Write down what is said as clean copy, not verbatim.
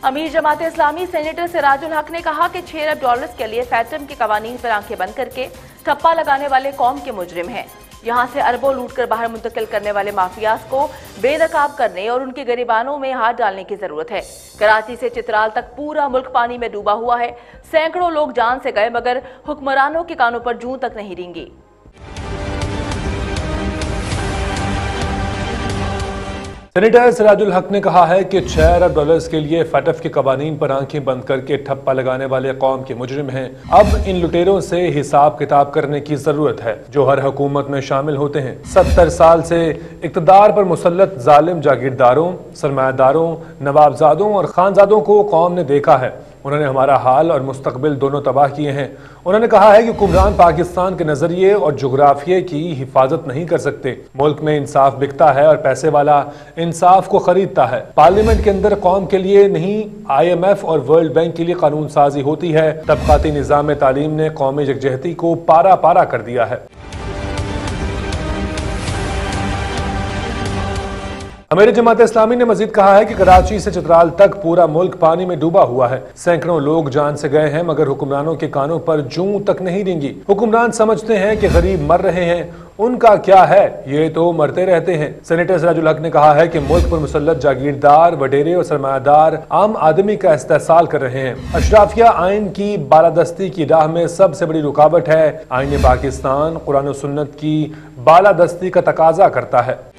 अमीर जमात इस्लामी सेनेटर सिराजुल हक ने कहा कि $6 अरब के लिए फैटम के कवानीन पर आंखें बंद करके ठप्पा लगाने वाले कौम के मुजरिम हैं। यहाँ से अरबों लूट कर बाहर मुंतकिल करने वाले माफियाज को बेनकाब करने और उनके गिरबानों में हाथ डालने की जरूरत है। कराची से चित्राल तक पूरा मुल्क पानी में डूबा हुआ है। सैकड़ों लोग जान से गए मगर हुक्मरानों के कानों पर जूं तक नहीं रेंगी। सेनेटर सिराजुल हक ने कहा है कि $6 अरब के लिए फैटफ के कवानीन पर आंखें बंद करके ठप्पा लगाने वाले कौम के मुजरिम हैं। अब इन लुटेरों से हिसाब किताब करने की जरूरत है जो हर हुकूमत में शामिल होते हैं। 70 साल से इक़्तिदार पर मुसल्लत जालिम जागीरदारों, सरमायादारों, नवाबजादों और खानजादों को कौम ने देखा है। उन्होंने हमारा हाल और मुस्तकबिल दोनों तबाह किए हैं। उन्होंने कहा है कि हुक्मरान पाकिस्तान के नजरिए और जुग्राफिये की हिफाजत नहीं कर सकते। मुल्क में इंसाफ बिकता है और पैसे वाला इंसाफ को खरीदता है। पार्लियामेंट के अंदर कौम के लिए नहीं, IMF और वर्ल्ड बैंक के लिए कानून साजी होती है। तबकाती निज़ाम तालीम ने कौमी यकजहती को पारा पारा कर दिया है। अमीर जमात इस्लामी ने मजीद कहा है कि कराची से चित्राल तक पूरा मुल्क पानी में डूबा हुआ है। सैकड़ों लोग जान से गए हैं मगर हुक्मरानों के कानों पर जूं तक नहीं रेंगी। हुक्मरान समझते हैं कि गरीब मर रहे हैं, उनका क्या है, ये तो मरते रहते हैं। सेनेटर सिराजुल हक ने कहा है कि मुल्क पर मुसल्लत जागीरदार, वडेरे और सरमायादार आम आदमी का इस्तेहसाल कर रहे हैं। अशराफिया आइन की बालादस्ती की राह में सबसे बड़ी रुकावट है। आईन पाकिस्तान कुरान और सुन्नत की बालादस्ती का तकाजा करता है।